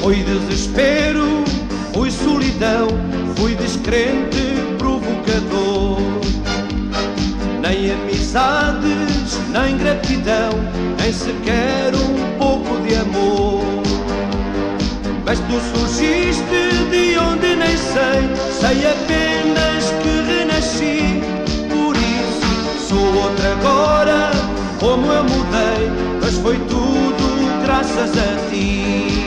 Fui desespero, fui solidão, fui descrente, provocador. Nem amizades, nem gratidão, nem sequer um pouco de amor. Mas tu surgiste de onde nem sei apenas que renasci. Por isso sou outra agora, como eu mudei, mas foi tudo graças a ti.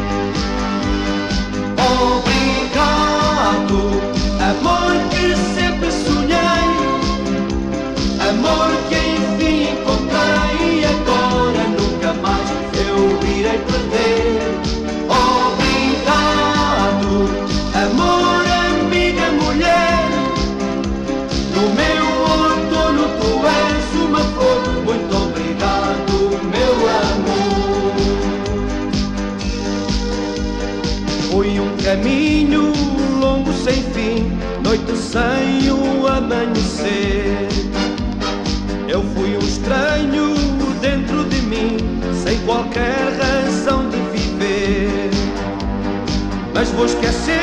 Obrigado, amor que sempre sonhei, amor que enfim encontrei, e agora nunca mais eu irei perder. Obrigado, amor, amiga, mulher, no meu outono tu és uma flor. Muito obrigado, meu amor. Foi um caminho longo sem fim, noite sem o amanhecer. Eu fui um estranho dentro de mim, sem qualquer razão de viver. Mas vou esquecer